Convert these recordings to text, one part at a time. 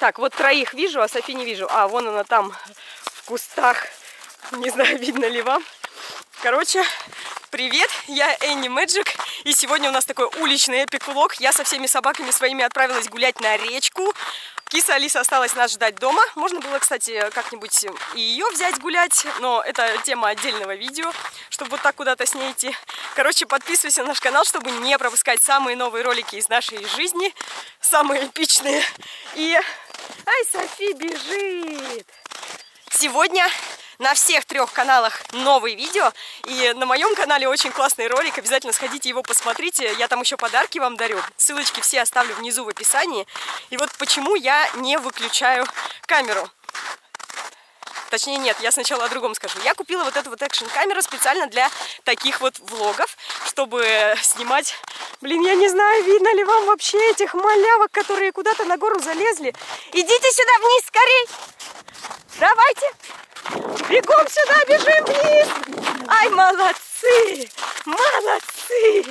Так, вот троих вижу, а Софи не вижу. А, вон она там в кустах. Не знаю, видно ли вам. Короче, привет, я Энни Мэджик. И сегодня у нас такой уличный эпик-влог. Я со всеми собаками своими отправилась гулять на речку. Киса Алиса осталась нас ждать дома. Можно было, кстати, как-нибудь и ее взять гулять, но это тема отдельного видео, чтобы вот так куда-то с ней идти. Короче, подписывайся на наш канал, чтобы не пропускать самые новые ролики из нашей жизни, самые эпичные. И... Ай, Софи бежит! Сегодня на всех 3 каналах новые видео, и на моем канале очень классный ролик, обязательно сходите его посмотрите, я там еще подарки вам дарю, ссылочки все оставлю внизу в описании. И вот почему я не выключаю камеру. Точнее, нет, я сначала о другом скажу. Я купила вот эту вот экшн-камеру специально для таких вот влогов, чтобы снимать... Блин, я не знаю, видно ли вам вообще этих малявок, которые куда-то на гору залезли. Идите сюда вниз, скорей! Давайте! Бегом сюда, бежим вниз! Ай, молодцы! Молодцы!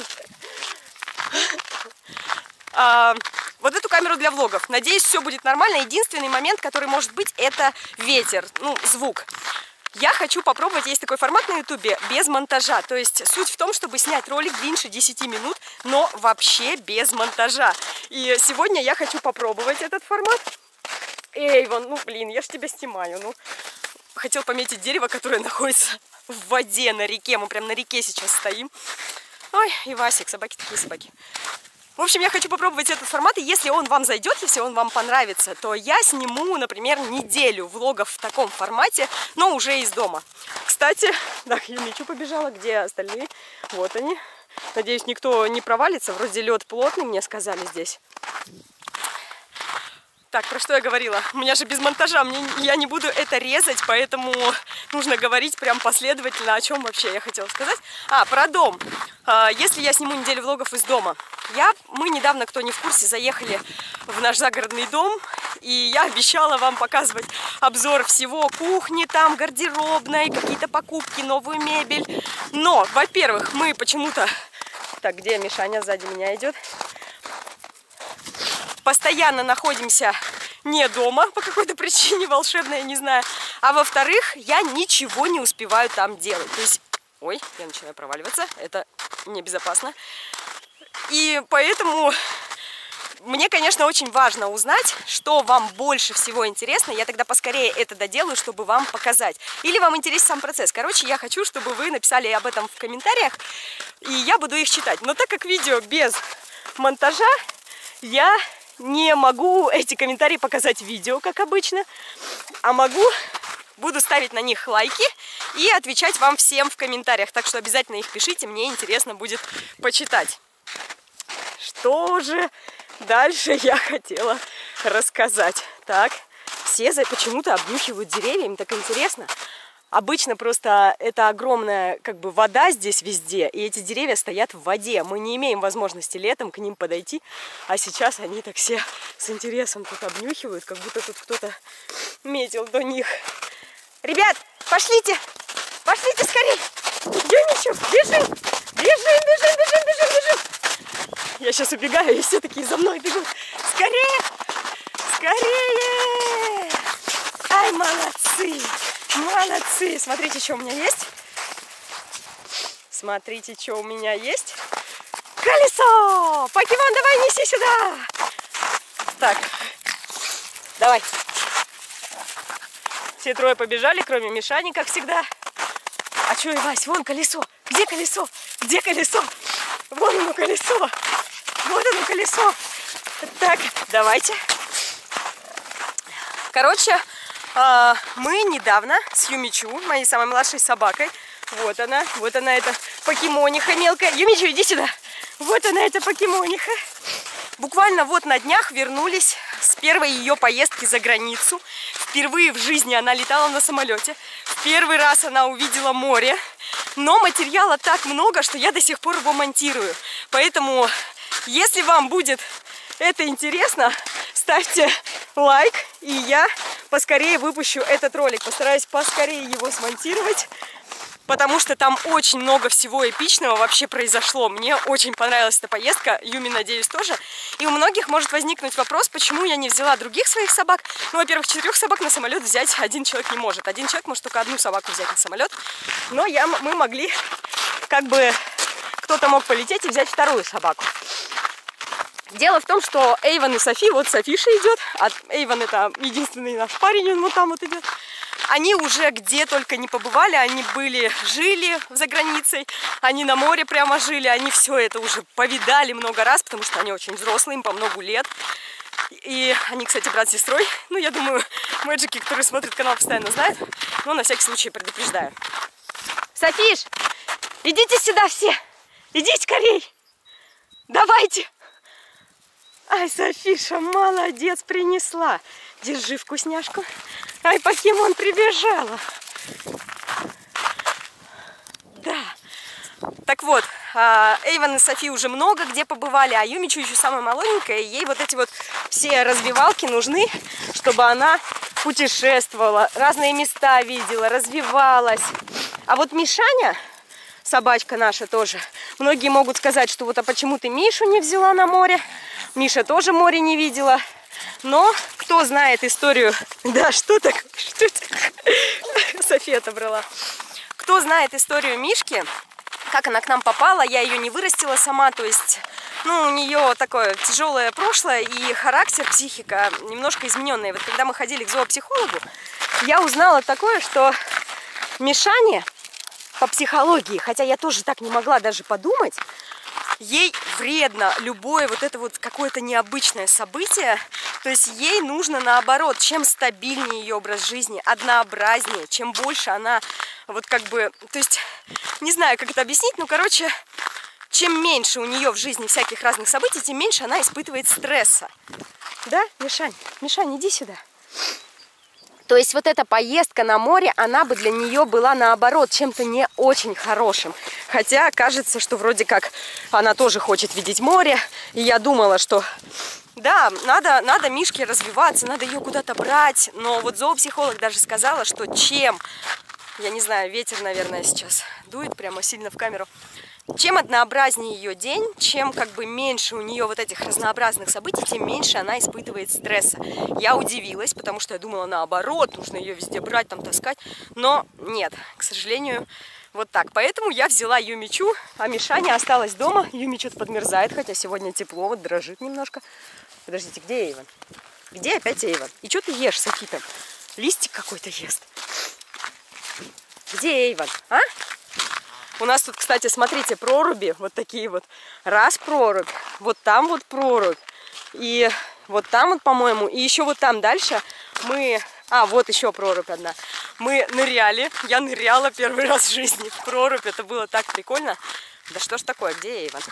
Вот эту камеру для влогов. Надеюсь, все будет нормально. Единственный момент, который может быть, это ветер, ну, звук. Я хочу попробовать, есть такой формат на ютубе, без монтажа. То есть суть в том, чтобы снять ролик длиннее 10 минут, но вообще без монтажа. И сегодня я хочу попробовать этот формат. Эй, вон, ну, блин, я ж тебя снимаю, ну. Хотел пометить дерево, которое находится в воде на реке. Мы прям на реке сейчас стоим. Ой, и Васик, собаки такие собаки. В общем, я хочу попробовать этот формат, и если он вам зайдет, если он вам понравится, то я сниму, например, неделю влогов в таком формате, но уже из дома. Кстати, так, Юмичу побежала, где остальные? Вот они. Надеюсь, никто не провалится, вроде лед плотный, мне сказали здесь. Так, про что я говорила? У меня же без монтажа, я не буду это резать, поэтому нужно говорить прям последовательно, о чем вообще я хотела сказать. Про дом. Если я сниму неделю влогов из дома. Мы недавно, кто не в курсе, заехали в наш загородный дом, и я обещала вам показывать обзор всего, кухни там, гардеробной, какие-то покупки, новую мебель. Но, во-первых, мы почему-то... Так, где Мишаня? Сзади меня идет. Постоянно находимся не дома по какой-то причине волшебной, я не знаю. А во-вторых, я ничего не успеваю там делать. То есть, ой, я начинаю проваливаться, это небезопасно. И поэтому мне, конечно, очень важно узнать, что вам больше всего интересно. Я тогда поскорее это доделаю, чтобы вам показать. Или вам интересен сам процесс. Короче, я хочу, чтобы вы написали об этом в комментариях, и я буду их читать. Но так как видео без монтажа, я не могу эти комментарии показать в видео, как обычно, а буду ставить на них лайки и отвечать вам всем в комментариях. Так что обязательно их пишите, мне интересно будет почитать. Что же дальше я хотела рассказать? Так, все почему-то обнюхивают деревья, им так интересно. Обычно просто это огромная вода здесь везде, и эти деревья стоят в воде. Мы не имеем возможности летом к ним подойти, а сейчас они так все с интересом тут обнюхивают, как будто тут кто-то метил до них. Ребят, пошлите! Пошлите скорее! Юмичу, бежим! Бежим, бежим, бежим, бежим, бежим! Я сейчас убегаю, и все такие за мной бегут. Скорее! Скорее! Ай, молодцы! Молодцы! Смотрите, что у меня есть. Смотрите, что у меня есть. Колесо! Покемон, давай, неси сюда! Так, давай. Все 3 побежали, кроме Мишани, как всегда. А что, Вась, вон колесо. Где колесо? Где колесо? Вон оно колесо. Вот оно колесо. Так, давайте. Короче, мы недавно с Юмичу, моей самой младшей собакой, вот она эта покемониха мелкая. Юмичу, иди сюда. Вот она, эта покемониха. Буквально вот на днях вернулись с первой ее поездки за границу. Впервые в жизни она летала на самолете. В первый раз она увидела море. Но материала так много, что я до сих пор его монтирую. Поэтому, если вам будет это интересно, ставьте лайк, и я поскорее выпущу этот ролик. Постараюсь поскорее его смонтировать. потому что там очень много всего эпичного вообще произошло. Мне очень понравилась эта поездка, Юми, надеюсь, тоже. И у многих может возникнуть вопрос, почему я не взяла других своих собак. Ну, во-первых, 4 собак на самолет взять один человек не может. Один человек может только одну собаку взять на самолет. Но мы могли, как бы, кто-то мог полететь и взять вторую собаку. Дело в том, что Эйвен и Софи, вот Софиша идет, а Эйвен это единственный наш парень, он вот там вот идет. Они уже где только не побывали, они жили за границей, они на море прямо жили, они все это уже повидали много раз, потому что они очень взрослые, им по много лет. И они, кстати, брат с сестрой. Ну, я думаю, мэджики, которые смотрят канал, постоянно знают, но на всякий случай предупреждаю. Софиш, идите сюда все, идите скорей, давайте. Ай, Софиша, молодец, принесла. Держи вкусняшку. Ай, покемон прибежала. Да. Так вот, Эйвен и Софи уже много где побывали, а Юмичу еще самая молоденькая, и ей вот эти вот все развивалки нужны, чтобы она путешествовала, разные места видела, развивалась. А вот Мишаня, собачка наша тоже, многие могут сказать, что вот а почему ты Мишу не взяла на море? Миша тоже море не видела. Но кто знает историю... Да, что такое? Что это? София отобрала. Кто знает историю Мишки, как она к нам попала, я ее не вырастила сама, то есть, ну, у нее такое тяжелое прошлое и характер, психика немножко измененная. Вот когда мы ходили к зоопсихологу, я узнала такое, что Мишане по психологии, хотя я тоже так не могла даже подумать, ей вредно любое вот это вот какое-то необычное событие. То есть ей нужно наоборот, чем стабильнее ее образ жизни, однообразнее, чем больше она вот как бы, то есть не знаю, как это объяснить, но короче, чем меньше у нее в жизни всяких разных событий, тем меньше она испытывает стресса. Да, Мишань? Мишань, иди сюда. То есть вот эта поездка на море, она бы для нее была наоборот чем-то не очень хорошим. Хотя кажется, что вроде как она тоже хочет видеть море. И я думала, что да, надо Мишке развиваться, надо ее куда-то брать. Но вот зоопсихолог даже сказала, что чем, я не знаю, ветер, наверное, сейчас дует прямо сильно в камеру. Чем однообразнее ее день, чем как бы меньше у нее вот этих разнообразных событий, тем меньше она испытывает стресса. Я удивилась, потому что я думала наоборот, нужно ее везде брать, там таскать. Но нет, к сожалению, вот так. Поэтому я взяла Юмичу, а Мишаня осталась дома. Юми что-то подмерзает, хотя сегодня тепло, вот дрожит немножко. Подождите, где Эйвен? Где опять Эйвен? И что ты ешь, Софи, там? Листик какой-то ест. Где Эйвен, а? У нас тут, кстати, смотрите, проруби, вот такие вот. Раз прорубь, вот там вот прорубь. И вот там вот, по-моему, и еще вот там дальше мы... А, вот еще прорубь одна. Мы ныряли, я ныряла первый раз в жизни в прорубь, это было так прикольно. Да что ж такое, где Эйвен?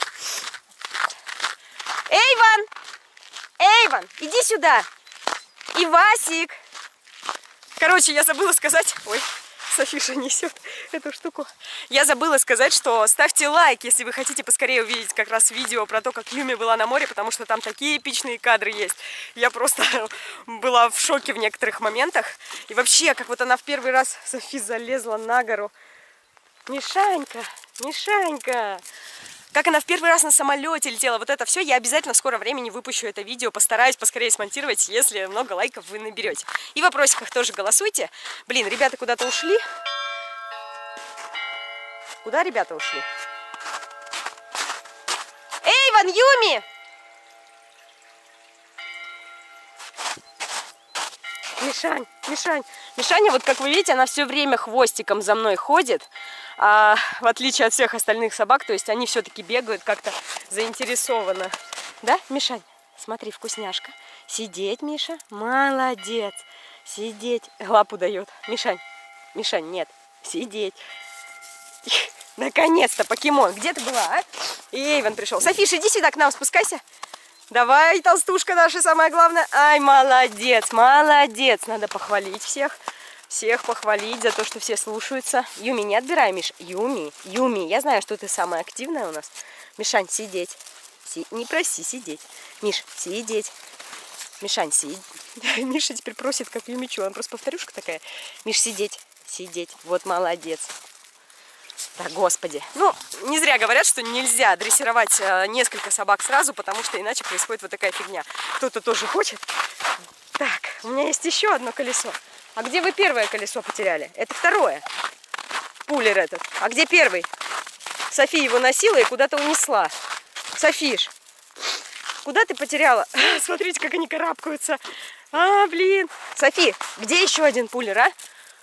Эйвен! Эйвен, иди сюда! И Васик! Короче, я забыла сказать... Ой... Софиша несет эту штуку. Я забыла сказать, что ставьте лайк, если вы хотите поскорее увидеть как раз видео про то, как Юми была на море, потому что там такие эпичные кадры есть. Я просто была в шоке в некоторых моментах. И вообще, как вот она в первый раз, Софи, залезла на гору. Мишанька, Мишанька! Как она в первый раз на самолете летела, вот это все, я обязательно в скором времени выпущу это видео, постараюсь поскорее смонтировать, если много лайков вы наберете. И в вопросиках тоже голосуйте. Блин, ребята куда-то ушли. Куда ребята ушли? Эйвен, Юми! Мишань, Мишань. Мишаня, вот как вы видите, она все время хвостиком за мной ходит. В отличие от всех остальных собак, то есть они все-таки бегают как-то заинтересованно. Да, Мишань? Смотри, вкусняшка. Сидеть, Миша. Молодец. Сидеть. Лапу дает. Мишань. Мишань, нет. Сидеть. Наконец-то, покемон. Где ты была, а? И Эйвен пришел. Софиш, иди сюда к нам, спускайся. Давай, толстушка наша, самое главное. Ай, молодец, молодец. Надо похвалить всех. Всех похвалить за то, что все слушаются. Юми, не отбирай, Миш. Юми, Юми, я знаю, что ты самая активная у нас. Мишань, сидеть. Не проси, сидеть. Миш, сидеть. Мишань, сидеть. Миша теперь просит, как Юмичу. Она просто повторюшка такая. Миш, сидеть. Сидеть. Вот молодец. Да, господи. Ну, не зря говорят, что нельзя дрессировать несколько собак сразу, потому что иначе происходит вот такая фигня. Кто-то тоже хочет. Так, у меня есть еще одно колесо. А где вы первое колесо потеряли? Это второе. Пулер этот. А где первый? Софи его носила и куда-то унесла. Софиш, куда ты потеряла? Смотрите, как они карабкаются. А, блин. Софи, где еще один пулер, а?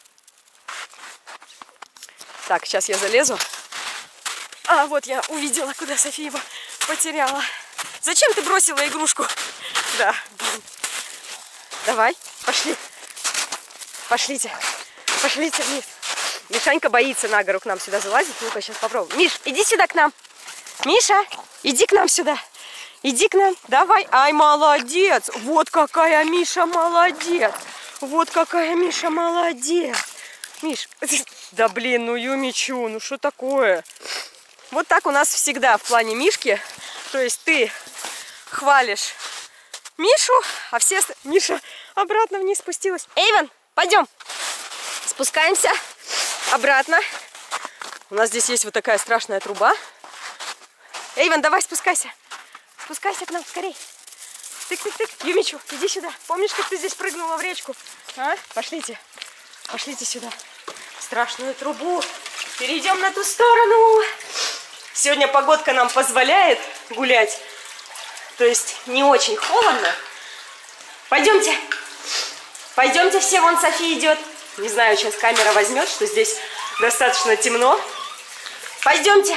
Так, сейчас я залезу. А, вот я увидела, куда Софи его потеряла. Зачем ты бросила игрушку? Да, блин. Давай, пошли. Пошлите. Пошлите вниз. Мишанька боится на гору к нам сюда залазить. Ну-ка, сейчас попробуем. Миш, иди сюда к нам. Миша, иди к нам сюда. Иди к нам. Давай. Ай, молодец. Вот какая Миша молодец. Вот какая Миша молодец. Миш, да блин, ну Юмичу, ну что такое? Вот так у нас всегда в плане Мишки. То есть ты хвалишь Мишу, а все... Миша обратно вниз спустилась. Эйвен, пойдем. Спускаемся обратно. У нас здесь есть вот такая страшная труба. Эйвен, давай спускайся. Спускайся к нам скорей. Тык-тык-тык. Юмичу, иди сюда. Помнишь, как ты здесь прыгнула в речку? А? Пошлите. Пошлите сюда. В страшную трубу. Перейдем на ту сторону. Сегодня погодка нам позволяет гулять. То есть не очень холодно. Пойдемте. Пойдемте все. Вон София идет. Не знаю, сейчас камера возьмет, что здесь достаточно темно. Пойдемте.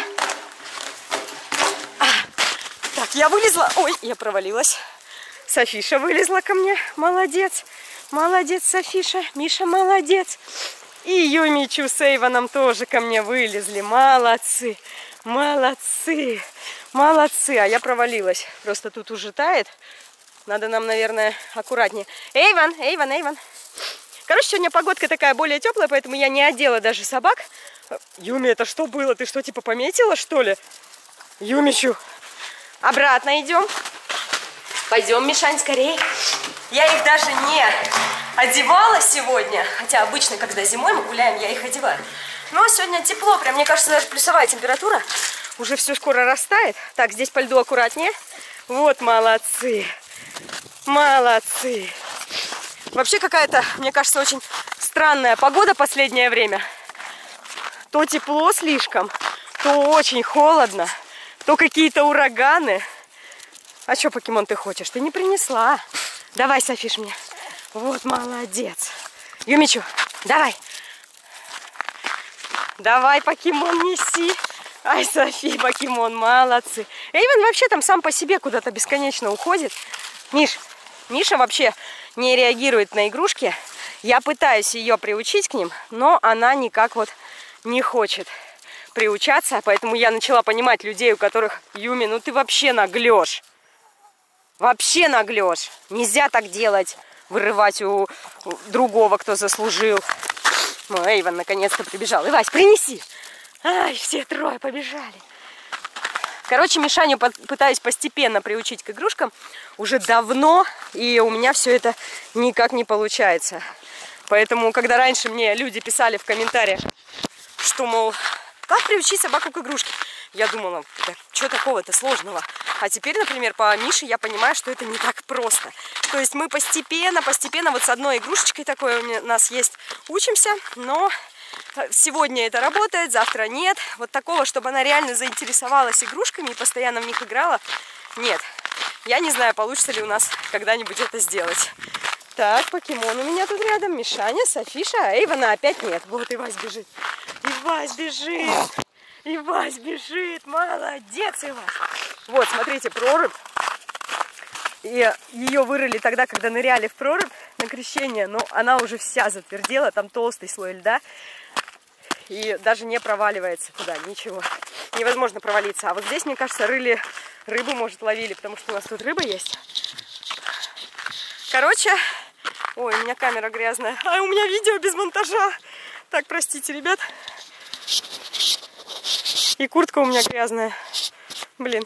Так, я вылезла. Ой, я провалилась. Софиша вылезла ко мне. Молодец. Молодец, Софиша. Миша молодец. И Юмичу с Эйвоном тоже ко мне вылезли. Молодцы. Молодцы. Молодцы. А я провалилась. Просто тут уже тает. Надо нам, наверное, аккуратнее. Эйвон, Эйвон, Эйвон. Короче, сегодня погодка такая более теплая, поэтому я не одела даже собак. Юми, это что было? Ты что, типа пометила, что ли? Юмичу. Обратно идем. Пойдем, Мишань, скорее. Я их даже не одевала сегодня. Хотя обычно, когда зимой мы гуляем, я их одеваю. Но сегодня тепло. Прям, мне кажется, даже плюсовая температура. Уже все скоро растает. Так, здесь по льду аккуратнее. Вот, молодцы. Молодцы. Вообще какая-то, мне кажется, очень странная погода последнее время. То тепло слишком, то очень холодно, то какие-то ураганы. А что, покемон, ты хочешь? Ты не принесла. Давай, Софиш, мне. Вот, молодец. Юмичу, давай. Давай, покемон, неси. Ай, Софи, покемон, молодцы. Эйвен вообще там сам по себе куда-то бесконечно уходит. Миша вообще не реагирует на игрушки. Я пытаюсь ее приучить к ним, но она никак вот не хочет приучаться. Поэтому я начала понимать людей, у которых: Юми, ну ты вообще наглешь. Вообще наглешь. Нельзя так делать. Вырывать у другого, кто заслужил. Ну, Эйвен наконец-то прибежал. Ивась, принеси. Ай, все трое побежали. Короче, Мишаню пытаюсь постепенно приучить к игрушкам уже давно, и у меня все это никак не получается. Поэтому, когда раньше мне люди писали в комментариях, что, мол, как приучить собаку к игрушке, я думала, да что такого-то сложного. А теперь, например, по Мише я понимаю, что это не так просто. То есть мы постепенно, вот с одной игрушечкой такой у нас есть, учимся, но... Сегодня это работает, завтра нет. Вот такого, чтобы она реально заинтересовалась игрушками и постоянно в них играла, нет. Я не знаю, получится ли у нас когда-нибудь это сделать. Так, покемон у меня тут рядом. Мишаня, Софиша, а Эйвона опять нет. Вот Ивась бежит. Ивась бежит. Ивась бежит. Молодец, Ивась. Вот, смотрите, прорубь. И ее вырыли тогда, когда ныряли в прорубь на крещение. Но она уже вся затвердела. Там толстый слой льда. И даже не проваливается туда, ничего. Невозможно провалиться. А вот здесь, мне кажется, рыбу, может, ловили, потому что у нас тут рыба есть. Короче, ой, у меня камера грязная. А у меня видео без монтажа. Так, простите, ребят. И куртка у меня грязная. Блин.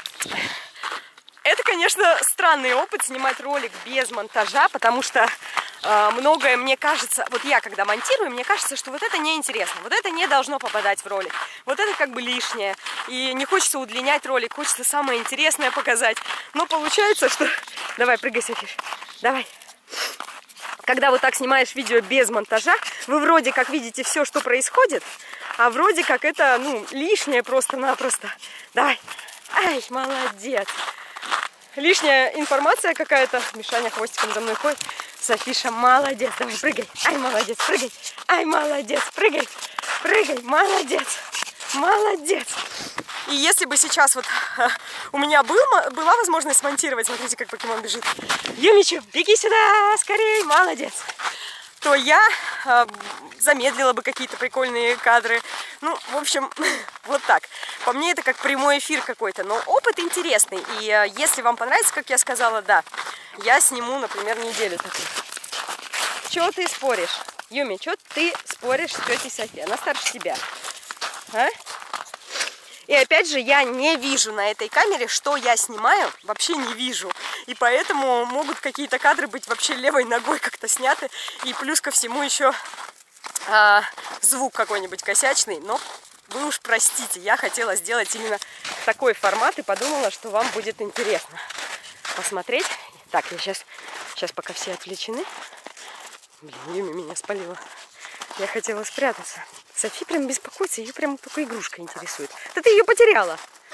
Это, конечно, странный опыт снимать ролик без монтажа, потому что многое мне кажется, вот я когда монтирую, мне кажется, что вот это неинтересно, вот это не должно попадать в ролик, вот это как бы лишнее, и не хочется удлинять ролик, хочется самое интересное показать, но получается, что... Давай, прыгай, Софиш, давай. Когда вот так снимаешь видео без монтажа, вы вроде как видите все, что происходит, а вроде как это, ну, лишнее просто-напросто. Давай. Ай, молодец. Лишняя информация какая-то. Мишаня хвостиком за мной ходит. Софиша, молодец. Давай, прыгай. Ай, молодец, прыгай. Ай, молодец, прыгай. Прыгай, молодец. Молодец. И если бы сейчас вот у меня была возможность смонтировать, смотрите, как покемон бежит. Юмичу, беги сюда, скорей, молодец. То я замедлила бы какие-то прикольные кадры. Ну, в общем, вот так. По мне это как прямой эфир какой-то, но опыт интересный. И если вам понравится, как я сказала, да, я сниму, например, неделю такую. Чего ты споришь? Юми, что ты споришь с тетей Софи? Она старше тебя. А? И опять же, я не вижу на этой камере, что я снимаю, вообще не вижу. И поэтому могут какие-то кадры быть вообще левой ногой как-то сняты. И плюс ко всему еще звук какой-нибудь косячный. Но вы уж простите, я хотела сделать именно такой формат и подумала, что вам будет интересно посмотреть. Так, я сейчас пока все отвлечены. Блин, Юми меня спалила. Я хотела спрятаться. Софи прям беспокоится, ее прям только игрушка интересует. Да ты ее потеряла.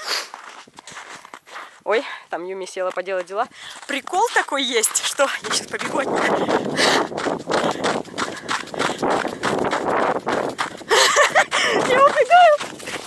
Ой, там Юми села поделать дела. Прикол такой есть, что... Я сейчас побегу от них. Я убегаю.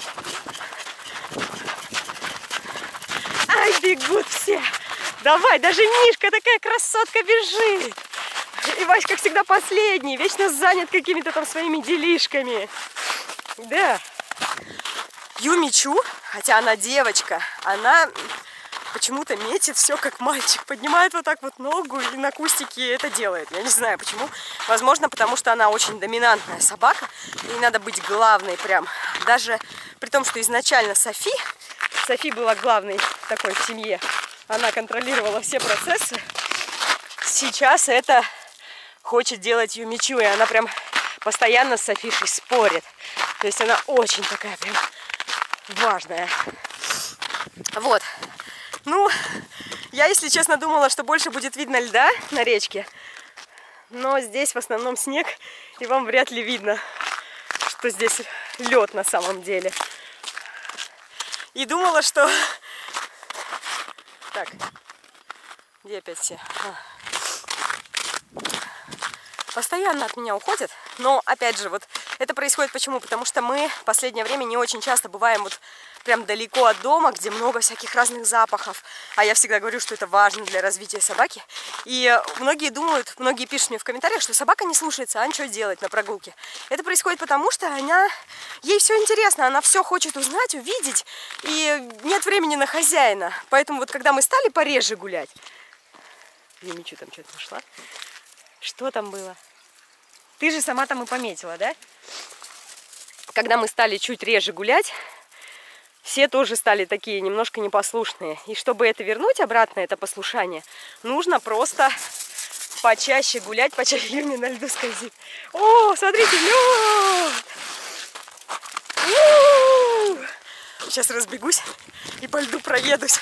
Ай, бегут все. Давай, даже Мишка такая красотка бежит. И Вась, как всегда, последний, вечно занят какими-то там своими делишками. Да. Юмичу, хотя она девочка, она почему-то метит все как мальчик. Поднимает вот так вот ногу и на кустике это делает. Я не знаю почему. Возможно, потому что она очень доминантная собака. Ей надо быть главной прям. Даже при том, что изначально Софи была главной такой в семье. Она контролировала все процессы. Сейчас это... хочет делать Юмичу, и она прям постоянно с Софишей спорит. То есть она очень такая прям важная. Вот. Ну, я, если честно, думала, что больше будет видно льда на речке. Но здесь в основном снег, и вам вряд ли видно, что здесь лед на самом деле. И думала, что... Так, где опять все? Постоянно от меня уходят, но опять же, вот это происходит почему? Потому что мы в последнее время не очень часто бываем вот прям далеко от дома, где много всяких разных запахов, а я всегда говорю, что это важно для развития собаки. И многие думают, многие пишут мне в комментариях, что собака не слушается, а что делать на прогулке? Это происходит потому, что ей все интересно, она все хочет узнать, увидеть, и нет времени на хозяина. Поэтому вот когда мы стали пореже гулять, я ничего там что-то нашла. Что там было? Ты же сама там и пометила, да? Когда мы стали чуть реже гулять, все тоже стали такие немножко непослушные. И чтобы это вернуть обратно, это послушание, нужно просто почаще гулять, почаще. Юми на льду скользит. О, смотрите, лед! Сейчас разбегусь и по льду проедусь.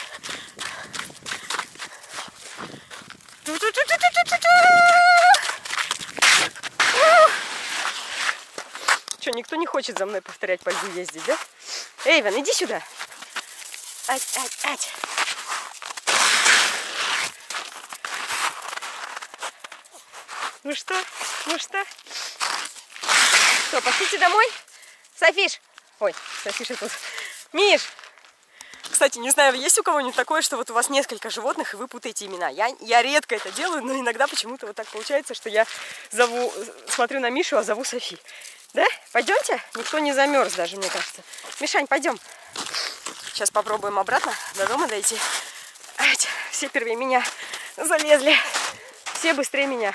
Что, никто не хочет за мной повторять по льду ездить, да? Эйвен, иди сюда. Ать, ать, ать. Ну что? Ну что? Что, пошлите домой? Софиш! Ой, Софиша тут. Миш! Кстати, не знаю, есть у кого-нибудь такое, что вот у вас несколько животных, и вы путаете имена. Я редко это делаю, но иногда почему-то вот так получается, что я смотрю на Мишу, а зову Софи. Да? Пойдемте? Никто не замерз даже, мне кажется. Мишань, пойдем. Сейчас попробуем обратно до дома дойти. Ать, все первее меня залезли. Все быстрее меня.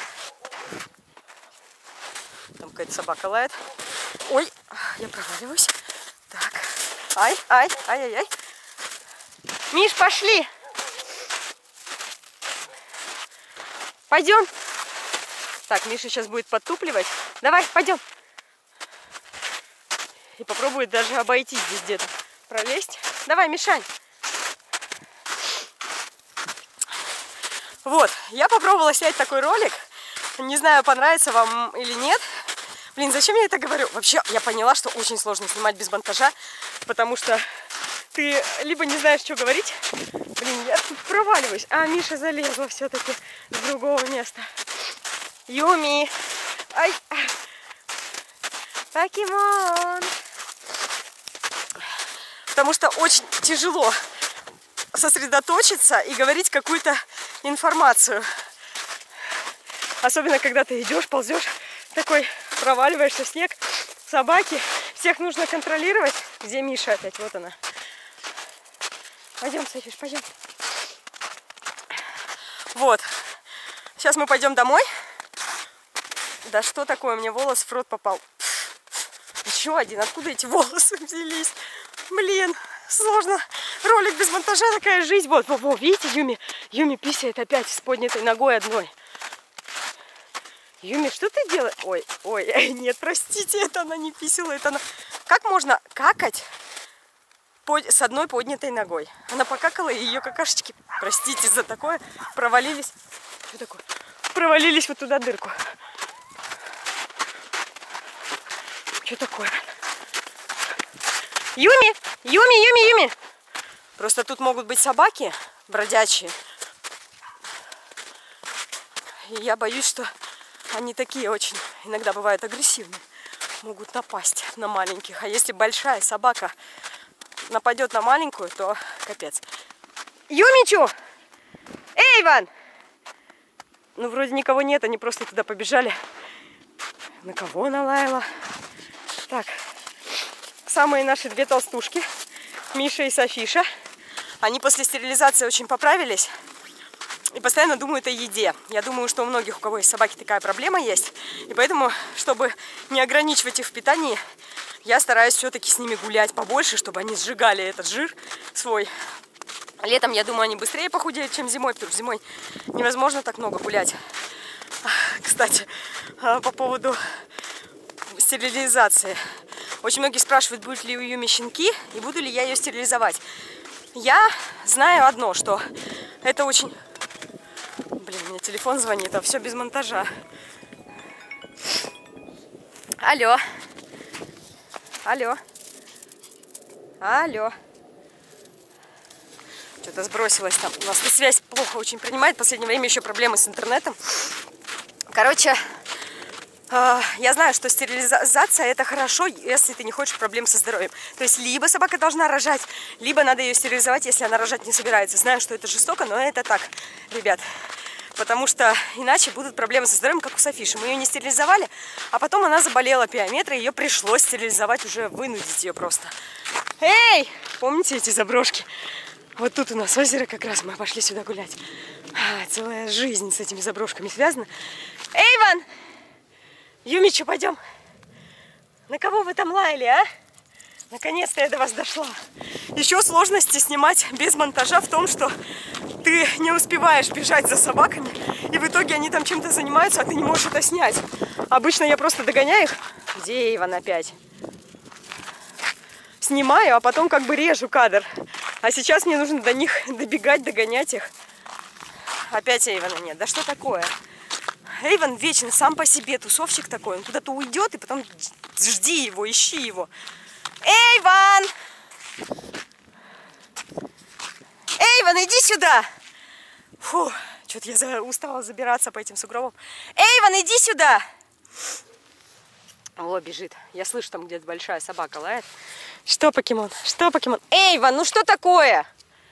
Там какая-то собака лает. Ой, я проваливаюсь. Так. Ай, ай, ай-яй-яй. Миш, пошли. Пойдем. Так, Миша сейчас будет подтупливать. Давай, пойдем. И попробует даже обойти здесь где-то. Пролезть. Давай, Мишань. Вот, я попробовала снять такой ролик. Не знаю, понравится вам или нет. Блин, зачем я это говорю? Вообще, я поняла, что очень сложно снимать без монтажа, потому что ты либо не знаешь, что говорить. Блин, я тут проваливаюсь. А, Миша залезла все-таки с другого места. Юми! Ай! Покемон! Потому что очень тяжело сосредоточиться и говорить какую-то информацию. Особенно, когда ты идешь, ползешь, такой проваливаешься в снег, собаки. Всех нужно контролировать. Где Миша опять? Вот она. Пойдем, Софиш, пойдем. Вот. Сейчас мы пойдем домой. Да что такое? Мне волос в рот попал. Еще один. Откуда эти волосы взялись? Блин, сложно. Ролик без монтажа, такая жизнь. Вот, видите, Юми писает опять с поднятой ногой одной. Юми, что ты делаешь? Ой, нет, простите, это она не писала, это она... Как можно какать с одной поднятой ногой? Она покакала, и ее какашечки, простите за такое, провалились... Что такое? Провалились вот туда дырку. Что такое? Юми! Просто тут могут быть собаки бродячие. И я боюсь, что они такие очень, иногда бывают агрессивные. Могут напасть на маленьких. А если большая собака нападет на маленькую, то капец. Юмичу! Эй, Иван! Ну, вроде никого нет, они просто туда побежали. На кого она лаяла? Так, самые наши две толстушки, Миша и Софиша, они после стерилизации очень поправились и постоянно думают о еде. Я думаю, что у многих, у кого есть собаки, такая проблема есть. И поэтому, чтобы не ограничивать их в питании, я стараюсь все-таки с ними гулять побольше, чтобы они сжигали этот жир свой. Летом, я думаю, они быстрее похудеют, чем зимой, потому что зимой невозможно так много гулять. Кстати, по поводу стерилизации. Очень многие спрашивают, будут ли у Юми щенки и буду ли я ее стерилизовать. Я знаю одно, что это очень... Блин, мне телефон звонит, а все без монтажа. Алло. Что-то сбросилось там. У нас тут связь плохо очень принимает. В последнее время еще проблемы с интернетом. Короче, я знаю, что стерилизация это хорошо, если ты не хочешь проблем со здоровьем. То есть либо собака должна рожать, либо надо ее стерилизовать, если она рожать не собирается. Знаю, что это жестоко, но это так, ребят. Потому что иначе будут проблемы со здоровьем, как у Софиши. Мы ее не стерилизовали, а потом она заболела пиометрой, ее пришлось стерилизовать, уже вынудить ее просто. Эй! Помните эти заброшки? Вот тут у нас озеро как раз, мы пошли сюда гулять. Целая жизнь с этими заброшками связана. Эй, Иван! Юмичу, пойдем. На кого вы там лаяли, а? Наконец-то я до вас дошла. Еще сложности снимать без монтажа в том, что ты не успеваешь бежать за собаками, и в итоге они там чем-то занимаются, а ты не можешь это снять. Обычно я просто догоняю их. Где Иван опять? Снимаю, а потом как бы режу кадр. А сейчас мне нужно до них добегать, догонять их. Опять Эйвана нет. Да что такое? Эйван вечно сам по себе тусовщик такой. Он куда-то уйдет, и потом жди его, ищи его. Эйван! Эйван, иди сюда! Фу, что-то я устала забираться по этим сугробам. Эйван, иди сюда! О, бежит. Я слышу, там где-то большая собака лает. Что, покемон? Что, покемон? Эйван, ну что такое?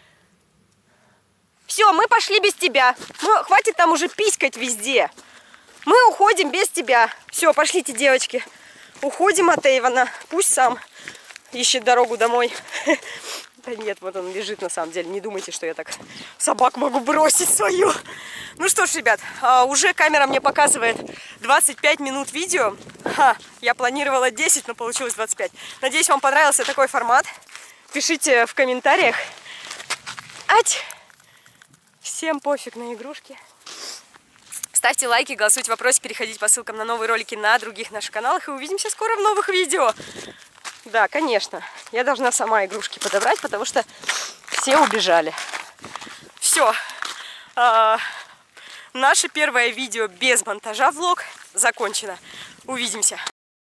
Все, мы пошли без тебя. Хватит там уже писькать везде. Мы уходим без тебя. Все, пошлите, девочки. Уходим от Эйвана. Пусть сам ищет дорогу домой. Да нет, вот он лежит на самом деле. Не думайте, что я так собак могу бросить свою. Ну что ж, ребят, уже камера мне показывает 25 минут видео. Я планировала 10, но получилось 25. Надеюсь, вам понравился такой формат. Пишите в комментариях. Всем пофиг на игрушки. Ставьте лайки, голосуйте в вопросе, переходите по ссылкам на новые ролики на других наших каналах. И увидимся скоро в новых видео. Да, конечно, я должна сама игрушки подобрать, потому что все убежали. Все. Наше первое видео без монтажа влог закончено. Увидимся.